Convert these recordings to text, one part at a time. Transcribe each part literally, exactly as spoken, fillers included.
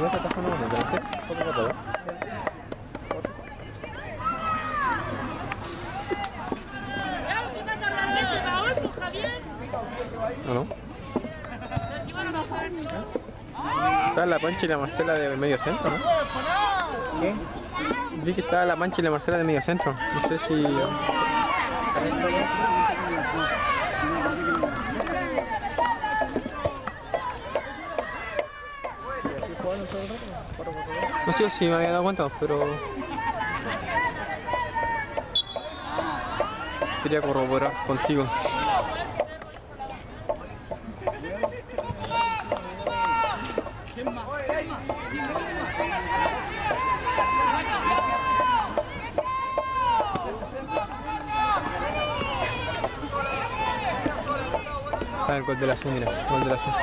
igual te estás jugando con el otro para todo. ¿O no? Está la Pancha y la Marcela de medio centro, ¿no? ¿Qué? Vi que estaba la Pancha y la Marcela de medio centro. No sé si... No sé si me había dado cuenta, pero... quería corroborar contigo. Sale el gol de la azul, mira, el gol de la azul.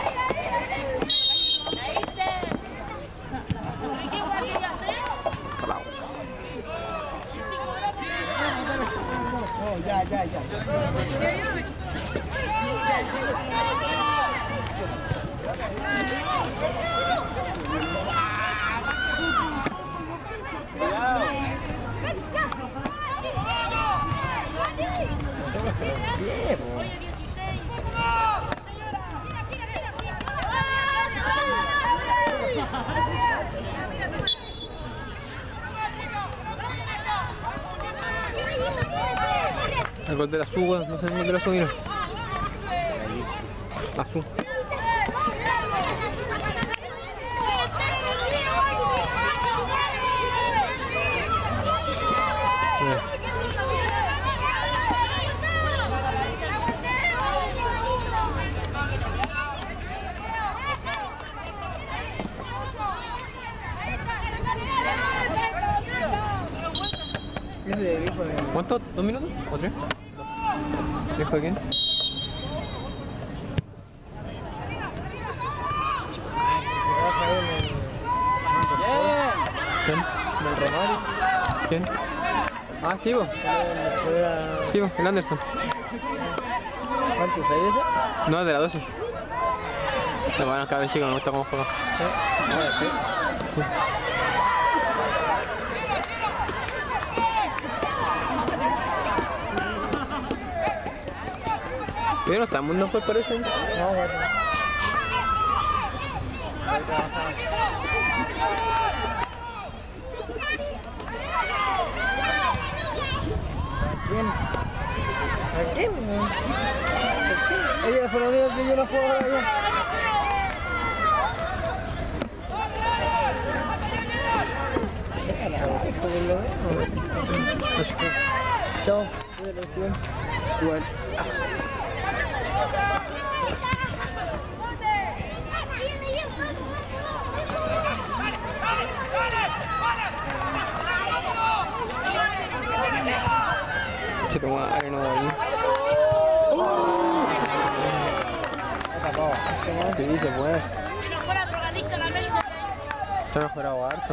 Ya, ya, ya. El gol de la azul, weón, no sé el gol de la azul, mira. Azul. ¿Cuánto? ¿Dos minutos? ¿O tres? ¿Viejo de quién? ¿Quién? ¿Del Romario? ¿Quién? Ah, sí, vos. Sí, vos, el Anderson. ¿Cuánto? ¿seis ese? No, es de la doce. Pero bueno, cada vez chico me gusta cómo juega. Ah, sí. Sí. Pero no está en mundo por parece. No, bueno. ¿Quién? ¿A quién? ¿A quién? Ella fue la única que yo no puedo ver allá. Chao. Igual. Se tomó arena de ahí. Sí, se puede. Si no fuera drogadicto en América, Se ha mejorado harto.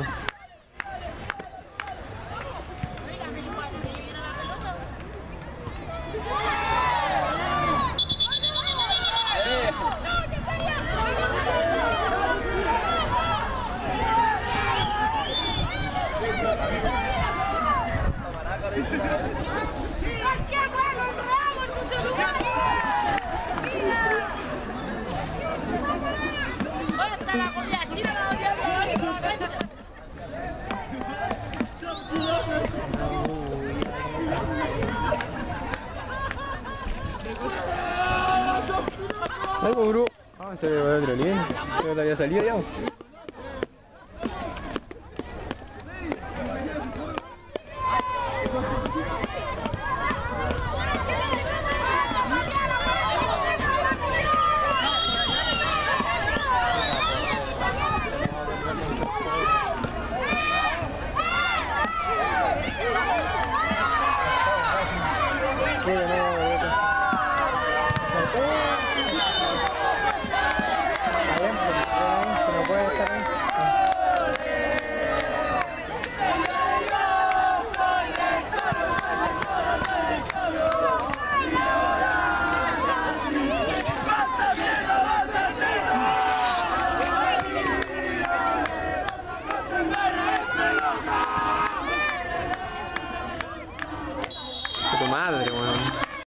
Ay, bro. Ah, se ve otro bien. Se había salido ya.